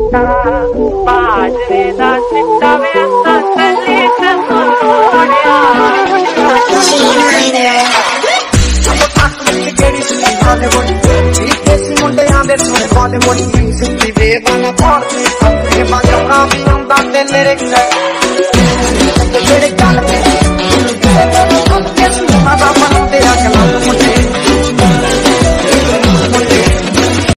चिट्टा बाजरे दा चिट्टा वे असा चली तैनूं लोड़िया सिद्धि बेबाना पाड़ती अपने बजाना भी आंदा ते लिरिक्स जेड़े गल